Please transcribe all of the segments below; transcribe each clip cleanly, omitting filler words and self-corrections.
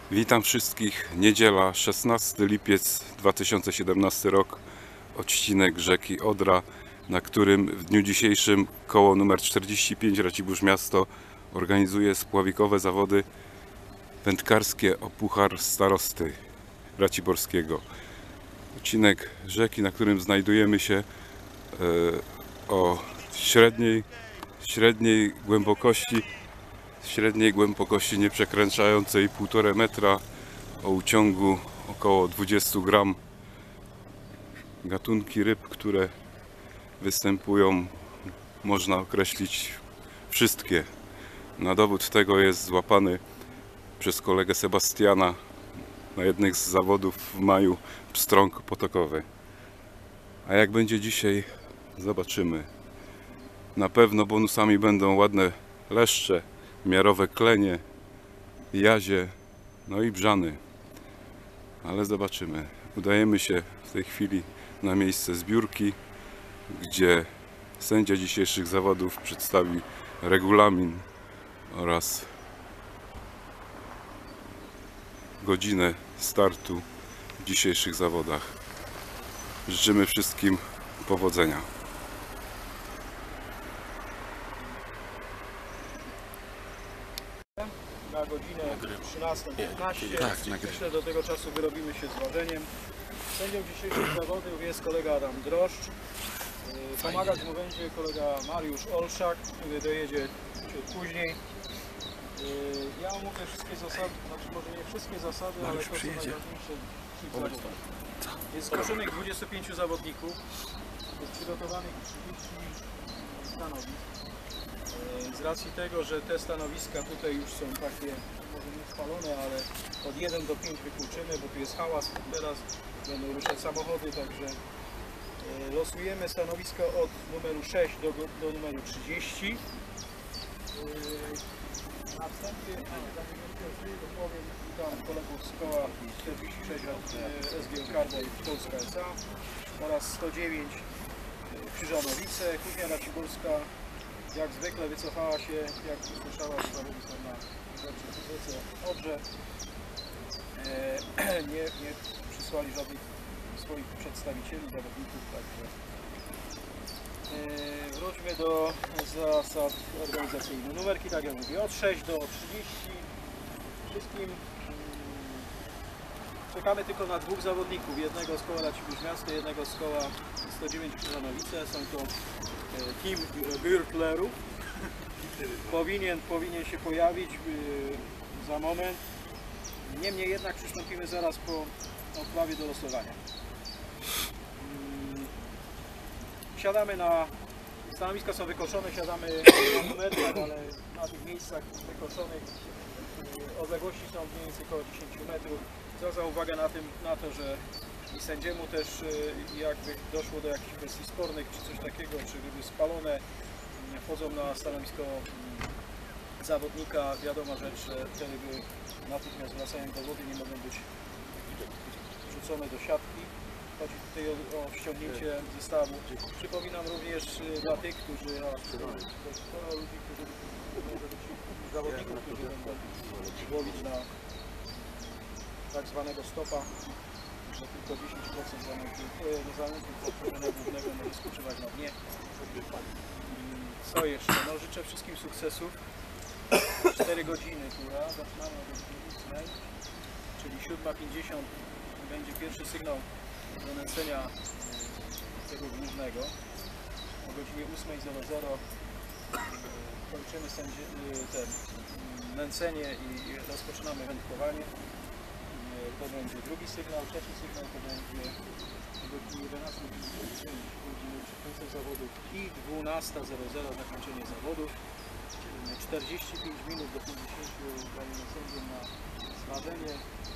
Witam wszystkich. Niedziela, 16 lipiec 2017 rok. Odcinek rzeki Odra, na którym w dniu dzisiejszym koło numer 45 Racibórz Miasto organizuje spławikowe zawody wędkarskie o Puchar Starosty Raciborskiego. Odcinek rzeki, na którym znajdujemy się o średniej głębokości nie przekraczającej 1,5 metra, o uciągu około 20 gram. Gatunki ryb, które występują, można określić wszystkie. Na dowód tego jest złapany przez kolegę Sebastiana na jednych z zawodów w maju pstrąg potokowy. A jak będzie dzisiaj, zobaczymy. Na pewno bonusami będą ładne leszcze, miarowe klenie, jazie, no i brzany. Ale zobaczymy. Udajemy się w tej chwili na miejsce zbiórki, gdzie sędzia dzisiejszych zawodów przedstawi regulamin oraz godzinę startu w dzisiejszych zawodach. Życzymy wszystkim powodzenia. Na godzinę 13:15. Myślę, do tego czasu wyrobimy się z ważeniem. Sędzią dzisiejszych zawodów jest kolega Adam Droszcz. Pomagać mu będzie kolega Mariusz Olszak, który dojedzie ciut później. Ja omówię wszystkie zasady, znaczy może nie wszystkie zasady, ale to są najważniejsze w zawodach. Jest zgłoszonych 25 zawodników, jest przygotowanych 30 stanowisk. Z racji tego, że te stanowiska tutaj już są takie, może nie spalone, ale od 1 do 5 wykluczymy, bo tu jest hałas, teraz będą ruszać samochody, także losujemy stanowisko od numeru 6 do numeru 30. Następnie powiem, witam kolegów z koła 46 od SG Carbo i Polska S.A. oraz 109 Krzyżanowice, Kuchnia Raciborska. Jak zwykle wycofała się, jak usłyszała, że zawody są na rzece Odrze. Nie przysłali żadnych swoich przedstawicieli, zawodników, także wróćmy do zasad organizacyjnych. Numerki, tak jak mówię, od 6 do 30. Wszystkim czekamy tylko na dwóch zawodników, jednego z koła Racibórz Miasto, jednego z koła 109 Krzyżanowice. Są to team Gürtlerów. Powinien się pojawić za moment. Niemniej jednak przystąpimy zaraz po odprawie do losowania. Siadamy stanowiska są wykoszone, siadamy na numerkach, ale na tych miejscach wykoszonych odległości są mniej więcej około 10 metrów. Zwracam uwagę na to, że i sędziemu też jakby doszło do jakichś kwestii spornych, czy coś takiego, czy ryby spalone wchodzą na stanowisko zawodnika, wiadoma rzecz, że te ryby natychmiast wracają do wody, nie mogą być wrzucone do siatki. Chodzi tutaj o ściągnięcie zestawu. Przypominam również dla tych, którzy, ludzi, którzy zawodników, którzy będą łowić na tak zwanego stopa, że tylko 10% zanętu głównego może spoczywać na dnie. Co jeszcze? No, życzę wszystkim sukcesów. 4 godziny tura, zaczynamy o godzinie 8, czyli 7:50 będzie pierwszy sygnał do nęcenia tego głównego. O godzinie 8:00 kończymy nęcenie i rozpoczynamy wędkowanie. To będzie drugi sygnał, trzeci sygnał to będzie o godzinie 11:55 godziny przed końcem zawodów i 12:00 zakończenie zawodów. 45 minut do 50 dajemy sędziom na zważenie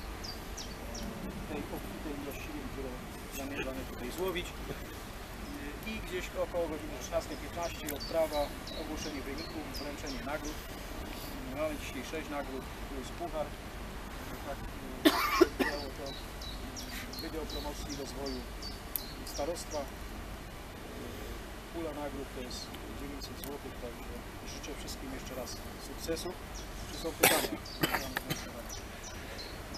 tej obfitej ilości, którą zamierzamy tutaj złowić. I gdzieś około godziny 13:15 odprawa, ogłoszenie wyników, wręczenie nagród. Mamy dzisiaj 6 nagród plus puchar. Tak działo to Wydział Promocji i Rozwoju Starostwa. Pula nagród to jest 900 zł, także życzę wszystkim jeszcze raz sukcesów. Czy są pytania?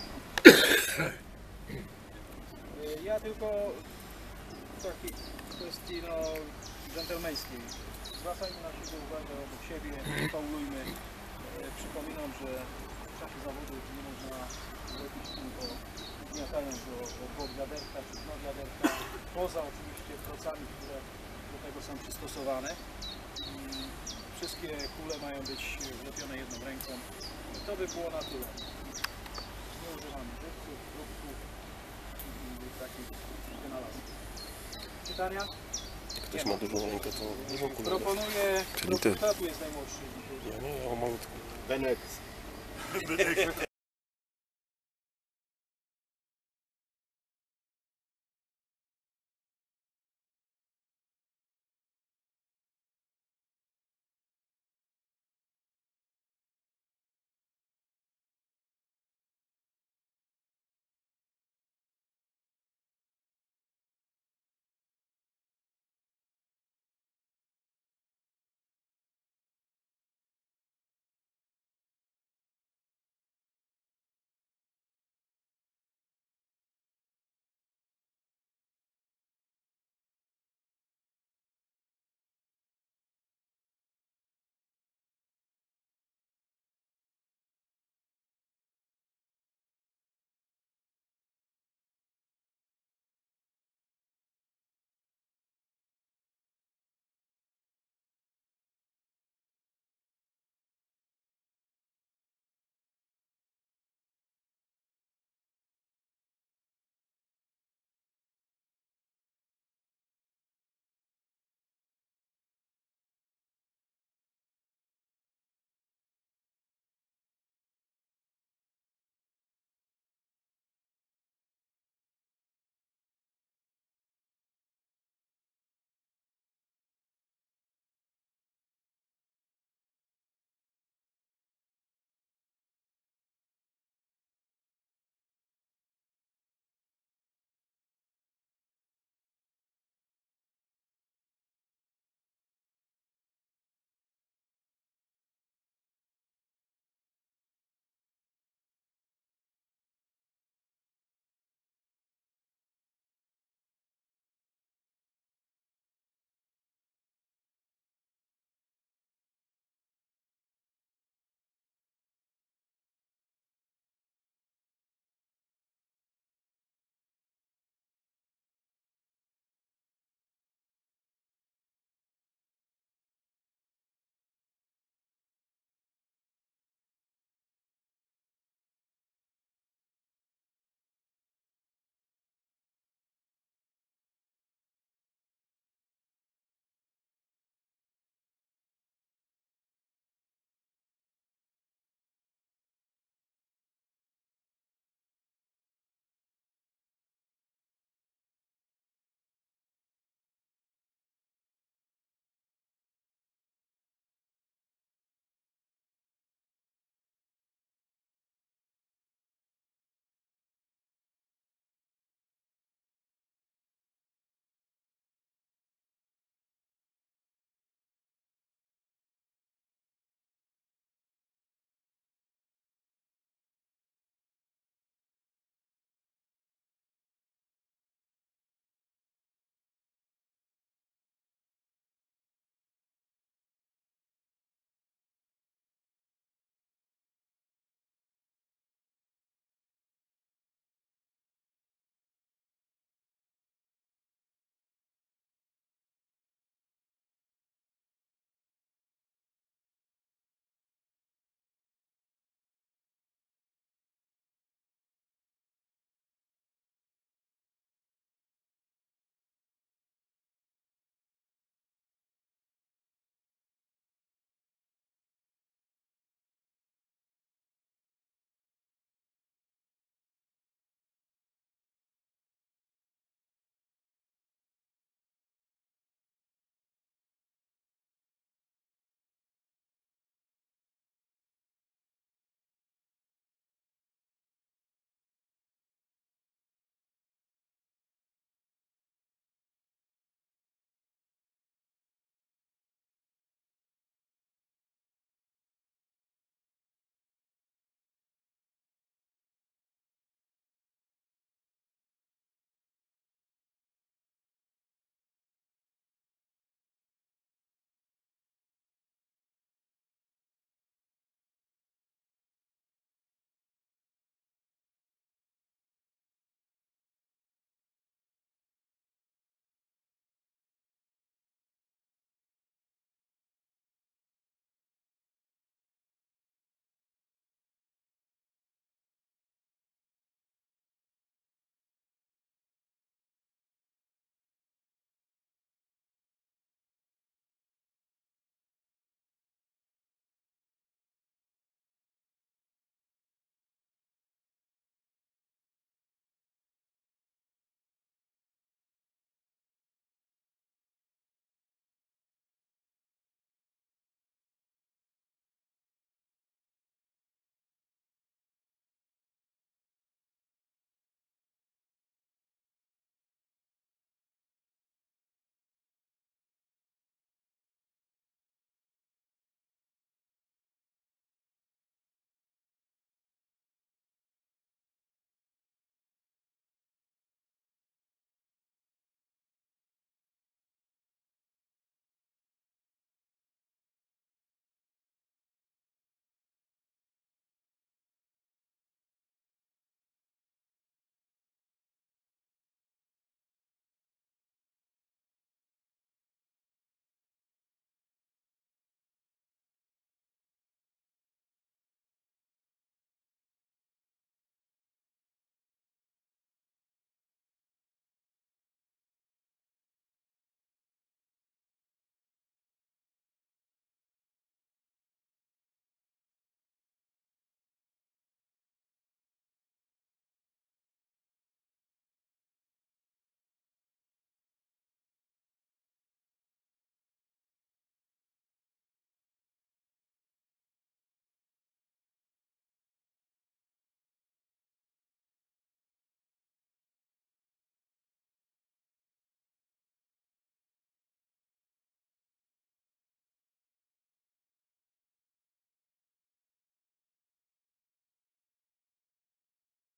Ja tylko w takiej kwestii dżentelmeńskiej. Zwracajmy na siebie uwagę obok siebie, nie faulujmy. Przypominam, że w czasie zawodów nie można zrobić tylko gniatając o bok wiaderka czy dno wiaderka, poza oczywiście procami, które do tego są przystosowane. Wszystkie kule mają być wlepione jedną ręką. I to by było na tyle. Nie używamy żywców, próbków i takich wynalazków. Pytania? Ktoś ma dużą rękę, to w ogóle. Proponuję, Czyli ty. kto tu jest najmłodszy? Ja nie, ja mam malutką. Benek.